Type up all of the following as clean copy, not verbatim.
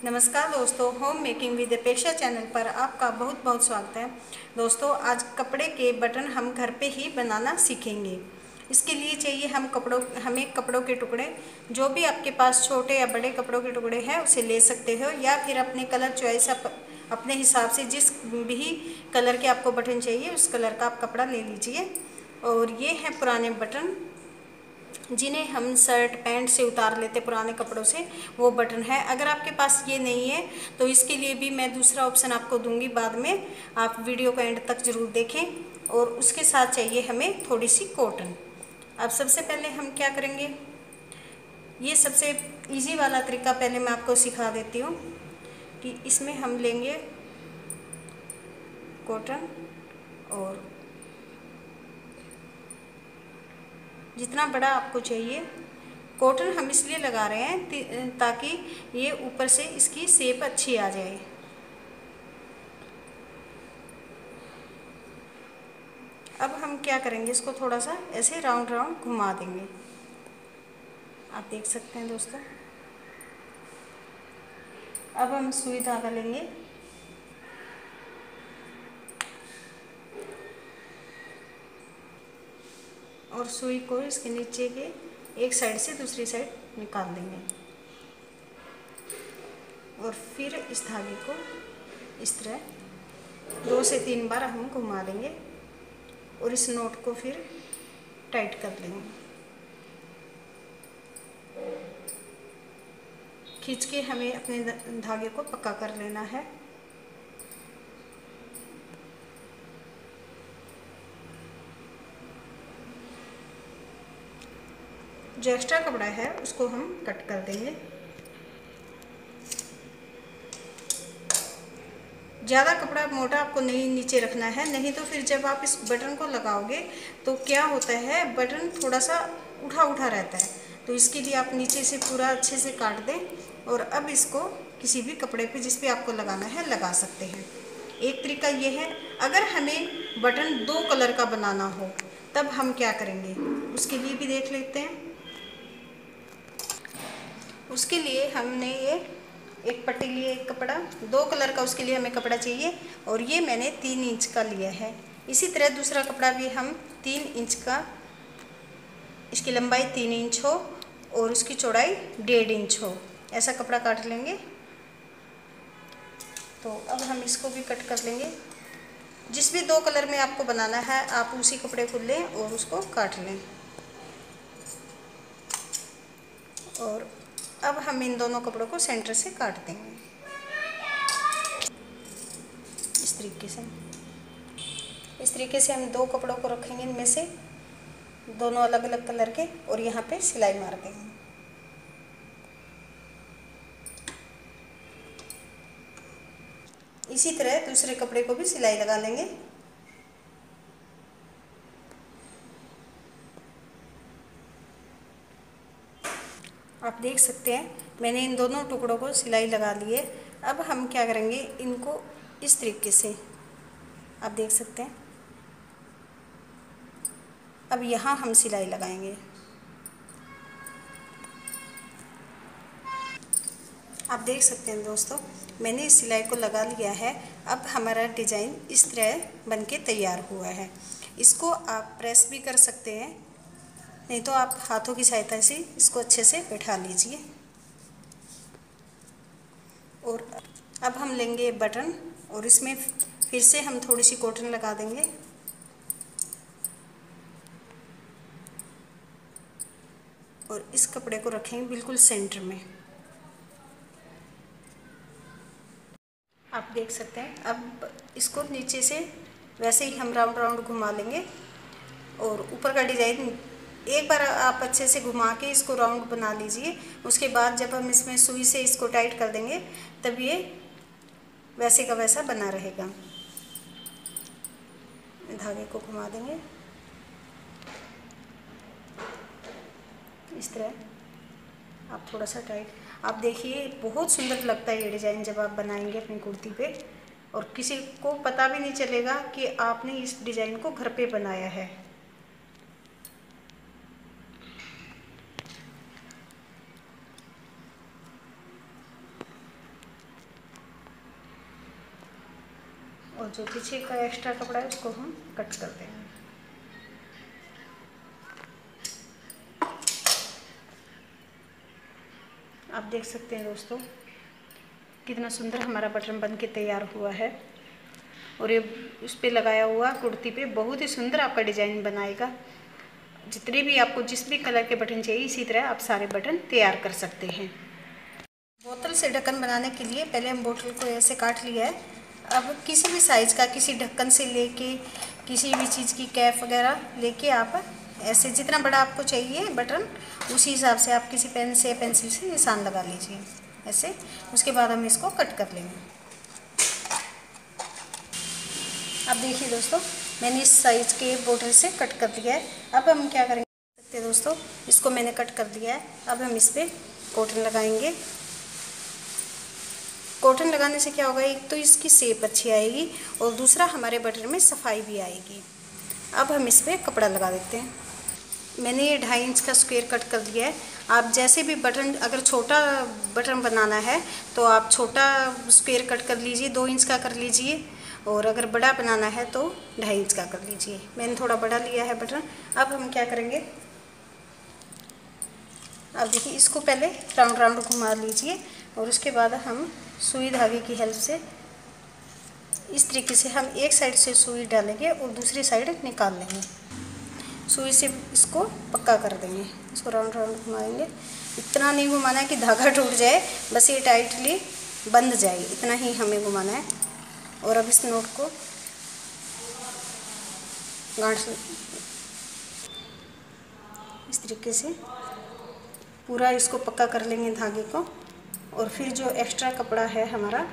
नमस्कार दोस्तों, home making with Apeksha channel पर आपका बहुत बहुत स्वागत है। दोस्तों, आज कपड़े के बटन हम घर पे ही बनाना सीखेंगे। इसके लिए चाहिए हमें कपड़ों के टुकड़े। जो भी आपके पास छोटे या बड़े कपड़ों के टुकड़े हैं उसे ले सकते हो, या फिर अपने कलर चॉइस अपने हिसाब से जिस भी कलर के आपको बटन चाहिए उस कलर का आप कपड़ा ले लीजिए। और ये हैं पुराने बटन जिन्हें हम शर्ट पैंट से उतार लेते पुराने कपड़ों से, वो बटन है। अगर आपके पास ये नहीं है तो इसके लिए भी मैं दूसरा ऑप्शन आपको दूंगी बाद में, आप वीडियो को एंड तक ज़रूर देखें। और उसके साथ चाहिए हमें थोड़ी सी कॉटन। अब सबसे पहले हम क्या करेंगे, ये सबसे इजी वाला तरीका पहले मैं आपको सिखा देती हूँ कि इसमें हम लेंगे कॉटन, और जितना बड़ा आपको चाहिए। कॉटन हम इसलिए लगा रहे हैं ताकि ये ऊपर से इसकी शेप अच्छी आ जाए। अब हम क्या करेंगे, इसको थोड़ा सा ऐसे राउंड राउंड घुमा देंगे। आप देख सकते हैं दोस्तों। अब हम सुई धागा लेंगे और सुई को इसके नीचे के एक साइड से दूसरी साइड निकाल देंगे, और फिर इस धागे को इस तरह 2 से 3 बार हम घुमा देंगे और इस नोट को फिर टाइट कर लेंगे। खींच के हमें अपने धागे को पक्का कर लेना है। जो एक्स्ट्रा कपड़ा है उसको हम कट कर देंगे। ज़्यादा कपड़ा मोटा आपको नहीं नीचे रखना है, नहीं तो फिर जब आप इस बटन को लगाओगे तो क्या होता है, बटन थोड़ा सा उठा उठा रहता है। तो इसके लिए आप नीचे से पूरा अच्छे से काट दें, और अब इसको किसी भी कपड़े पे जिस पे आपको लगाना है लगा सकते हैं। एक तरीका ये है, अगर हमें बटन 2 कलर का बनाना हो तब हम क्या करेंगे, उसके लिए भी देख लेते हैं। उसके लिए हमने ये एक पट्टी ली है, एक कपड़ा 2 कलर का, उसके लिए हमें कपड़ा चाहिए, और ये मैंने 3 इंच का लिया है। इसी तरह दूसरा कपड़ा भी हम 3 इंच का, इसकी लंबाई 3 इंच हो और उसकी चौड़ाई 1.5 इंच हो, ऐसा कपड़ा काट लेंगे। तो अब हम इसको भी कट कर लेंगे। जिस भी 2 कलर में आपको बनाना है आप उसी कपड़े को लें और उसको काट लें। और अब हम इन दोनों कपड़ों को सेंटर से काट देंगे इस तरीके से। इस तरीके से हम 2 कपड़ों को रखेंगे, इनमें से दोनों अलग अलग कलर के, और यहाँ पे सिलाई मार देंगे। इसी तरह दूसरे कपड़े को भी सिलाई लगा लेंगे। आप देख सकते हैं मैंने इन दोनों टुकड़ों को सिलाई लगा ली है। अब हम क्या करेंगे, इनको इस तरीके से, आप देख सकते हैं। अब यहाँ हम सिलाई लगाएंगे। आप देख सकते हैं दोस्तों, मैंने इस सिलाई को लगा लिया है। अब हमारा डिज़ाइन इस तरह बनके तैयार हुआ है। इसको आप प्रेस भी कर सकते हैं, नहीं तो आप हाथों की सहायता से इसको अच्छे से बैठा लीजिए। और अब हम लेंगे बटन, और इसमें फिर से हम थोड़ी सी कॉटन लगा देंगे। और इस कपड़े को रखेंगे बिल्कुल सेंटर में। आप देख सकते हैं। अब इसको नीचे से वैसे ही हम राउंड राउंड घुमा लेंगे, और ऊपर का डिज़ाइन एक बार आप अच्छे से घुमा के इसको राउंड बना लीजिए। उसके बाद जब हम इसमें सुई से इसको टाइट कर देंगे तब ये वैसे का वैसा बना रहेगा। धागे को घुमा देंगे इस तरह। आप थोड़ा सा टाइट, आप देखिए बहुत सुंदर लगता है ये डिज़ाइन जब आप बनाएंगे अपनी कुर्ती पे, और किसी को पता भी नहीं चलेगा कि आपने इस डिज़ाइन को घर पे बनाया है। और जो पीछे का एक्स्ट्रा कपड़ा है उसको हम कट कर देंगे। आप देख सकते हैं दोस्तों कितना सुंदर हमारा बटन बन के तैयार हुआ है। और ये उस पे लगाया हुआ कुर्ती पे बहुत ही सुंदर आपका डिज़ाइन बनाएगा। जितने भी आपको जिस भी कलर के बटन चाहिए इसी तरह आप सारे बटन तैयार कर सकते हैं। बोतल से ढक्कन बनाने के लिए पहले हम बोतल को ऐसे काट लिया है। अब किसी भी साइज़ का किसी ढक्कन से लेके किसी भी चीज़ की कैप वगैरह लेके आप ऐसे जितना बड़ा आपको चाहिए बटन उसी हिसाब से आप किसी पेन से पेंसिल से निशान लगा लीजिए ऐसे। उसके बाद हम इसको कट कर लेंगे। अब देखिए दोस्तों मैंने इस साइज़ के बोतल से कट कर दिया है। अब हम क्या करेंगे सकते हैं दोस्तों, इसको मैंने कट कर दिया है। अब हम इस पर कॉटन लगाएंगे। कॉटन लगाने से क्या होगा, एक तो इसकी शेप अच्छी आएगी और दूसरा हमारे बटन में सफाई भी आएगी। अब हम इस पर कपड़ा लगा देते हैं। मैंने ये 2.5 इंच का स्क्वायर कट कर दिया है। आप जैसे भी बटन, अगर छोटा बटन बनाना है तो आप छोटा स्क्वायर कट कर लीजिए, 2 इंच का कर लीजिए। और अगर बड़ा बनाना है तो 2.5 इंच का कर लीजिए। मैंने थोड़ा बड़ा लिया है बटन। अब हम क्या करेंगे, अब देखिए इसको पहले राउंड राउंड घुमा लीजिए और उसके बाद हम सुई धागे की हेल्प से इस तरीके से हम एक साइड से सुई डालेंगे और दूसरी साइड निकाल लेंगे। सुई से इसको पक्का कर देंगे। इसको राउंड राउंड घुमाएंगे। इतना नहीं घुमाना है कि धागा टूट जाए, बस ये टाइटली बंध जाए, इतना ही हमें घुमाना है। और अब इस नोट को गांठ इस तरीके से पूरा इसको पक्का कर लेंगे धागे को। और फिर जो एक्स्ट्रा कपड़ा है हमारा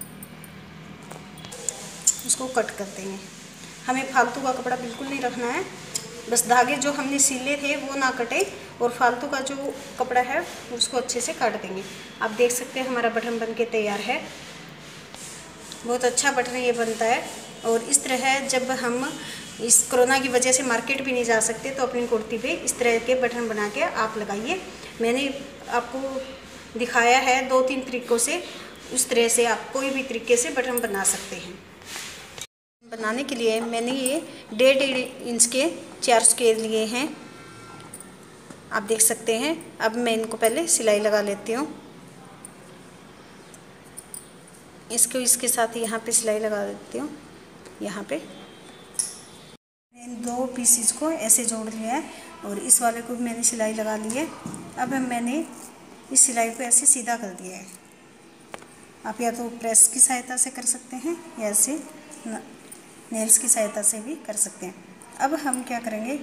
उसको कट कर देंगे। हमें फालतू का कपड़ा बिल्कुल नहीं रखना है, बस धागे जो हमने सिले थे वो ना कटे और फालतू का जो कपड़ा है उसको अच्छे से काट देंगे। आप देख सकते हैं हमारा बटन बन के तैयार है। बहुत अच्छा बटन ये बनता है। और इस तरह जब हम इस कोरोना की वजह से मार्केट भी नहीं जा सकते तो अपनी कुर्ती पे इस तरह के बटन बना के आप लगाइए। मैंने आपको दिखाया है 2-3 तरीक़ों से, उस तरह से आप कोई भी तरीके से बटन बना सकते हैं। बनाने के लिए मैंने ये 1.5 इंच के 4 स्क्वायर लिए हैं, आप देख सकते हैं। अब मैं इनको पहले सिलाई लगा लेती हूँ। इसको इसके साथ यहाँ पे सिलाई लगा देती हूँ। यहाँ पे इन 2 पीसेस को ऐसे जोड़ लिया है और इस वाले को भी मैंने सिलाई लगा ली है। अब मैंने इस सिलाई को ऐसे सीधा कर दिया है। आप या तो प्रेस की सहायता से कर सकते हैं या ऐसे नेल्स की सहायता से भी कर सकते हैं। अब हम क्या करेंगे,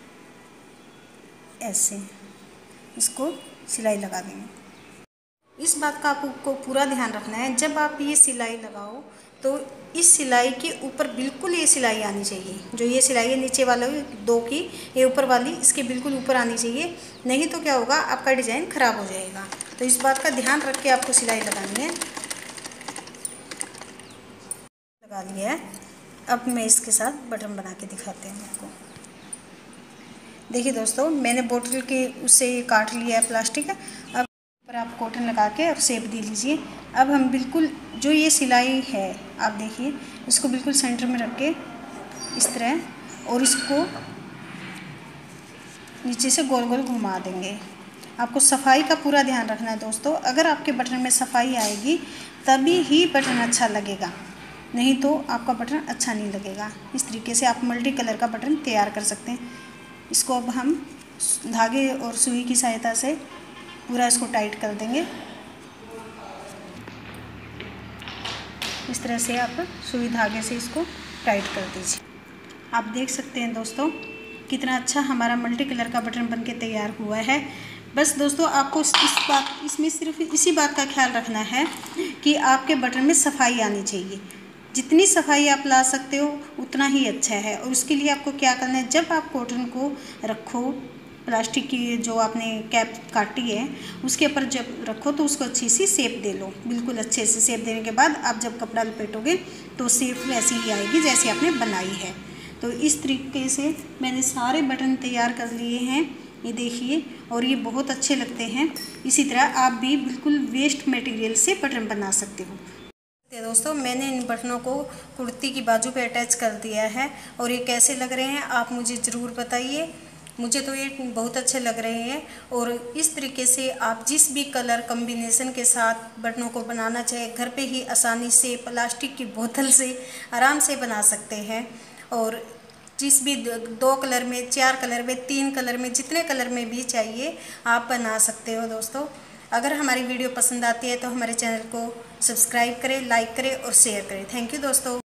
ऐसे इसको सिलाई लगा देंगे। इस बात का आपको पूरा ध्यान रखना है, जब आप ये सिलाई लगाओ तो इस सिलाई के ऊपर बिल्कुल ये सिलाई आनी चाहिए। जो ये सिलाई है नीचे वाले 2 की, ये ऊपर वाली इसके बिल्कुल ऊपर आनी चाहिए, नहीं तो क्या होगा आपका डिज़ाइन ख़राब हो जाएगा। तो इस बात का ध्यान रख के आपको सिलाई लगानी है। लगा लिया है। अब मैं इसके साथ बटन बना के दिखाते हैं आपको। देखिए दोस्तों मैंने बोतल के उससे काट लिया है प्लास्टिक। अब पर आप कॉटन लगा के और शेप दे लीजिए। अब हम बिल्कुल जो ये सिलाई है आप देखिए इसको बिल्कुल सेंटर में रख के इस तरह, और इसको नीचे से गोल गोल घुमा देंगे। आपको सफाई का पूरा ध्यान रखना है दोस्तों। अगर आपके बटन में सफाई आएगी तभी ही बटन अच्छा लगेगा, नहीं तो आपका बटन अच्छा नहीं लगेगा। इस तरीके से आप मल्टी कलर का बटन तैयार कर सकते हैं। इसको अब हम धागे और सुई की सहायता से पूरा इसको टाइट कर देंगे। इस तरह से आप सुई धागे से इसको टाइट कर दीजिए। आप देख सकते हैं दोस्तों कितना अच्छा हमारा मल्टी कलर का बटन बनके तैयार हुआ है। बस दोस्तों आपको इसमें सिर्फ इसी बात का ख्याल रखना है कि आपके बटन में सफाई आनी चाहिए। जितनी सफाई आप ला सकते हो उतना ही अच्छा है। और उसके लिए आपको क्या करना है, जब आप कॉटन को रखो, प्लास्टिक की जो आपने कैप काटी है उसके ऊपर जब रखो तो उसको अच्छी सी शेप दे लो। बिल्कुल अच्छे से शेप देने के बाद आप जब कपड़ा लपेटोगे तो शेप वैसी ही आएगी जैसे आपने बनाई है। तो इस तरीके से मैंने सारे बटन तैयार कर लिए हैं, ये देखिए, और ये बहुत अच्छे लगते हैं। इसी तरह आप भी बिल्कुल वेस्ट मटेरियल से बटन बना सकते हो। दोस्तों मैंने इन बटनों को कुर्ती की बाजू पे अटैच कर दिया है और ये कैसे लग रहे हैं आप मुझे ज़रूर बताइए। मुझे तो ये बहुत अच्छे लग रहे हैं और इस तरीके से आप जिस भी कलर कॉम्बिनेशन के साथ बटनों को बनाना चाहे घर पे ही आसानी से प्लास्टिक की बोतल से आराम से बना सकते हैं। और जिस भी 2 कलर में, 4 कलर में, 3 कलर में, जितने कलर में भी चाहिए आप बना सकते हो। दोस्तों अगर हमारी वीडियो पसंद आती है तो हमारे चैनल को सब्सक्राइब करें, लाइक करें और शेयर करें। थैंक यू दोस्तों।